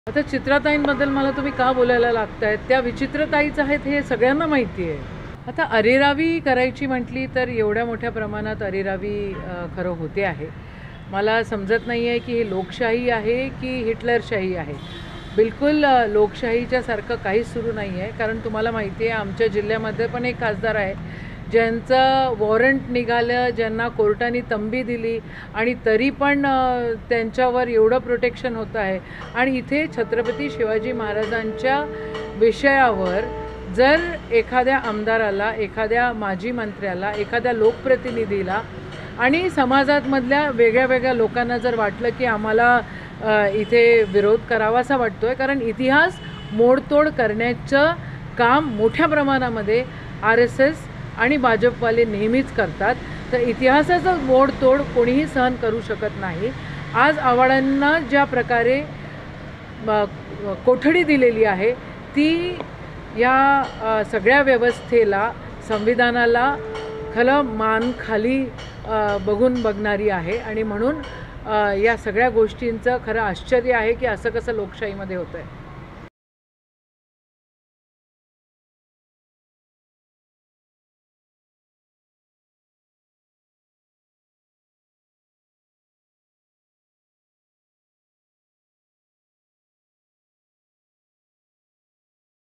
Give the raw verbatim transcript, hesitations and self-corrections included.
आता चित्रताईंबद्दल मला तुम्ही का बोलायला लागतायत? त्या विचित्रताईच आहेत हे सगळ्यांना माहिती आहे. आता अरेरावी करायची म्हटली तर एवढ्या मोठ्या प्रमाणात अरेरावी अ, खरं होते आहे. मला समजत नाही आहे की ही लोकशाही आहे की हिटलरशाही आहे. बिलकुल अ, लोकशाहीच्या सारखं काहीच सुरू नाही आहे. कारण तुम्हाला माहिती आहे आमच्या जिल्ह्यामध्ये पण एक खासदार आहे ज्यांचं वॉरंट निघालं, ज्यांना कोर्टाने तंबी दिली आणि तरी पण अ, त्यांच्यावर एवढं प्रोटेक्शन होतं आहे. आणि इथे छत्रपती शिवाजी महाराजांच्या विषयावर जर एखाद्या आमदाराला, एखाद्या माजी मंत्र्याला, एखाद्या लोकप्रतिनिधीला आणि समाजामधल्या वेगळ्या वेगळ्या लोकांना जर वाटलं की आम्हाला अ, इथे विरोध करावासा वाटतो आहे, कारण इतिहास मोडतोड करण्याचं काम मोठ्या प्रमाणामध्ये आर एस एस आणि भाजपवाले नेहमीच करतात. तर इतिहासाचं मोडतोड कोणीही सहन करू शकत नाही. आज आव्हाडांना ज्या प्रकारे कोठडी दिलेली आहे ती या अ, सगळ्या व्यवस्थेला, संविधानाला खरं मान खाली अ, बघून बघणारी आहे. आणि म्हणून अ, या सगळ्या गोष्टींचं खरं आश्चर्य आहे की असं कसं लोकशाहीमध्ये होतं आहे.